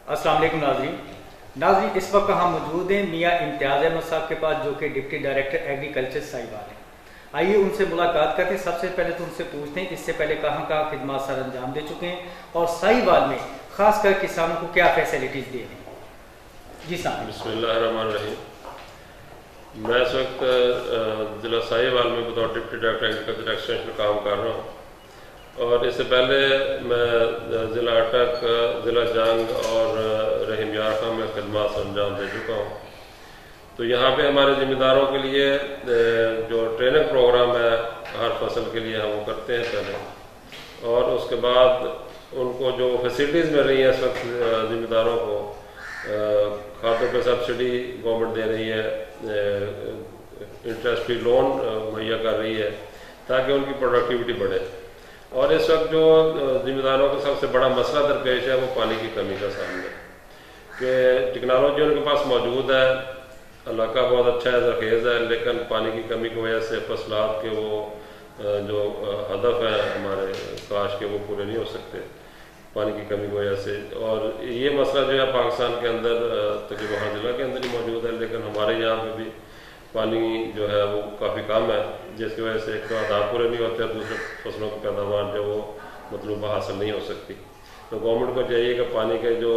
अस्सलाम वालेकुम नाज़रीन, इस वक्त हम मौजूद हैं मियाँ इम्तियाज़ अहमद साहब के पास, जो कि डिप्टी डायरेक्टर एग्रीकल्चर साहिवाल है। आइए उनसे मुलाकात करते हैं। सबसे पहले तो उनसे पूछते हैं इससे पहले कहाँ कहाँ खिदमत सर अंजाम दे चुके हैं और साहिवाल में खासकर किसानों को क्या फैसिलिटीज़ दे रहे हैं। जी साहब। बिस्मिल्लाहिर्रहमानिर्रहीम। मैं इस वक्त ज़िला साहिवाल में बतौर डिप्टी डायरेक्टर एग्रीकल्चर एक्सटेंशन काम कर रहा हूँ, और इससे पहले मैं ज़िला अटक, ज़िला जंग और रहीम यार खां में खिदमत अंजाम दे चुका हूँ। तो यहाँ पे हमारे ज़िम्मेदारों के लिए जो ट्रेनिंग प्रोग्राम है हर फसल के लिए हम वो करते हैं पहले, और उसके बाद उनको जो फैसिलिटीज़ मिल रही हैं इस वक्त ज़िम्मेदारों को, खातों पे सब्सिडी गवर्नमेंट दे रही है, इंटरेस्ट फ्री लोन मुहैया कर रही है ताकि उनकी प्रोडक्टिविटी बढ़े। और इस वक्त जो ज़िम्मेदारों का सबसे बड़ा मसला दरपेश है वो पानी की कमी का सामना, कि टेक्नोलॉजी उनके पास मौजूद है, इलाका बहुत अच्छा है, ज़रखेज़ है, लेकिन पानी की कमी की वजह से फसलात के वो जो हदफ हैं हमारे काश के वो पूरे नहीं हो सकते पानी की कमी की वजह से। और ये मसला जो है पाकिस्तान के अंदर तकरीबन हर ज़िला के अंदर ही मौजूद है, लेकिन हमारे यहाँ पे भी पानी जो है वो काफ़ी कम है, जिसकी वजह से एक तो आदाब पूरे नहीं होते, दूसरे फसलों की पैदावार जो वो मतलूबा हासिल नहीं हो सकती। तो गवर्नमेंट को चाहिए कि पानी के जो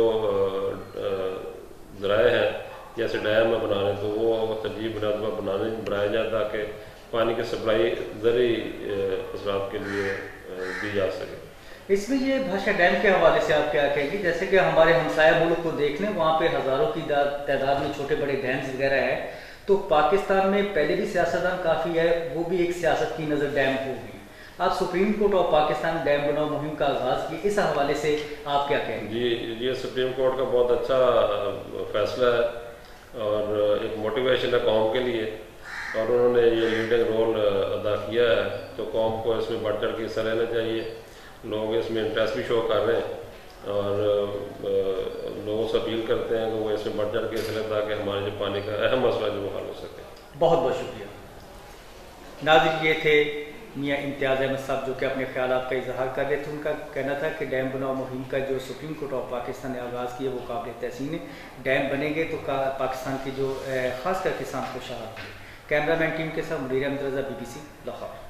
ज़राए हैं जैसे डैम में बनाने, तो वो तरजीह बुनियाद बनाए जाए ताकि पानी की सप्लाई ज़रूरी फसलात के लिए दी जा सके। इसमें ये भाषा डैम के हवाले से आप क्या कहेंगे? जैसे कि हमारे हमसाया मुल्क को देख लें, वहाँ पे हज़ारों की तादाद में छोटे बड़े डैम्स वगैरह है, तो पाकिस्तान में पहले भी सियासतदान काफ़ी है, वो भी एक सियासत की नज़र डैम होगी। आप Supreme Court of Pakistan dam बनाओ मुहिम का आगाज़ किए, इस हवाले से आप क्या कहेंगे? जी, ये सुप्रीम कोर्ट का बहुत अच्छा फैसला है और एक मोटिवेशन है कौम के लिए, और उन्होंने ये लीडिंग रोल अदा किया है। तो कौम को इसमें बढ़ चढ़ के हिस्सा लेना चाहिए, लोग इसमें इंटरेस्ट भी शो कर रहे हैं, और लोगों से अपील करते हैं कि वो इसमें बढ़ चढ़ के हिस्सा लें ताकि हमारे जो पानी का अहम मसला जो वो हल हो सके। बहुत बहुत शुक्रिया नाज़रीन। ये थे मियाँ इम्तियाज़ अहमद साहब, जो कि अपने ख़यालात का इजहार कर रहे थे। उनका कहना था कि डैम बनाओ मुहिम का जो सुप्रीम कोर्ट ऑफ पाकिस्तान ने आगाज़ किया वो काबिल तहसीन है। डैम बनेंगे तो पाकिस्तान की जो ख़ासकर किसान खुशहाल होंगे। कैमरामैन टीम के साथ मुनीर अहमद रज़ा, BBC लाहौर।